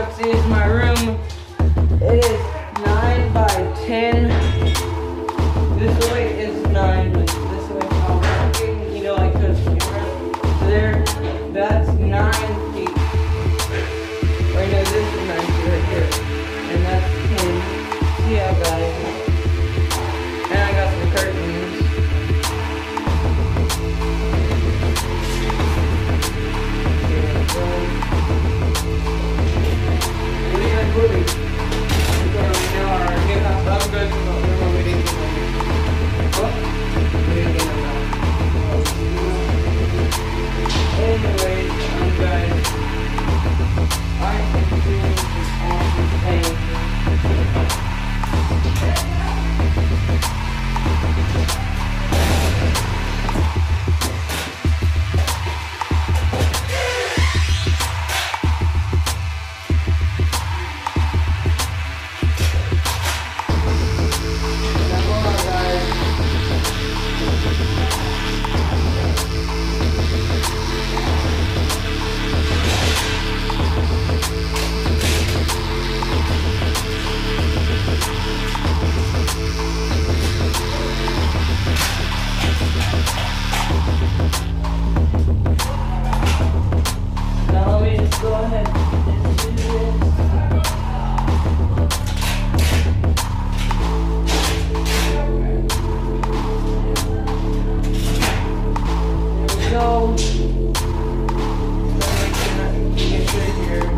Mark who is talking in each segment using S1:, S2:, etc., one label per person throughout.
S1: up, see, this is my room. It is 9 by 10. This way is 9, but this way I'm working, you know, like those cameras. So there, that's 9 feet. Right now, this is 9 feet right here. And that's 10. See how bad it is. And I got some curtains. What are you guys doing? Anyways, guys, I am doing this awesome thing. Now let me just go ahead and do this. There we go. Get through here.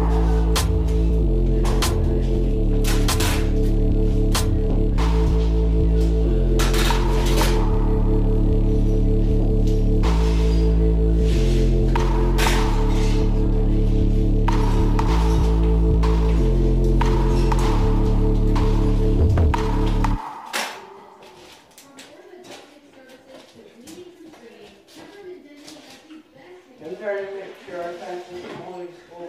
S1: I'm trying to make sure our fence is always full.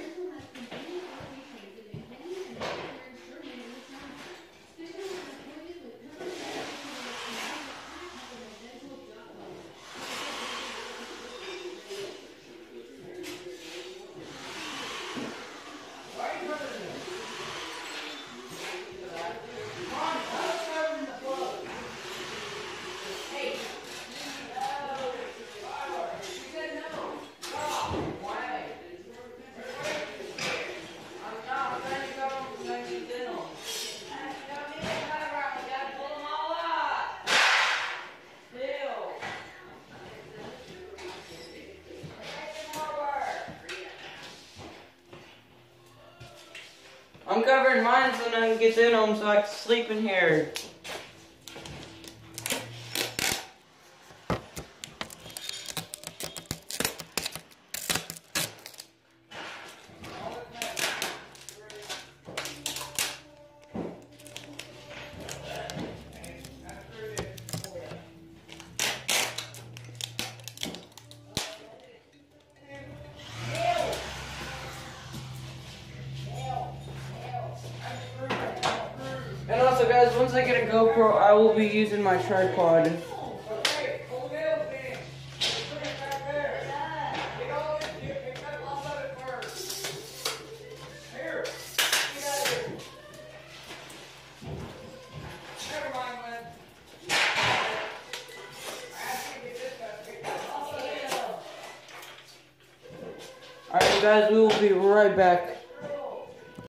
S1: I'm covering mine so no one gets in them so I can sleep in here. And also guys, once I get a GoPro, I will be using my tripod. Alright guys, we will be right back.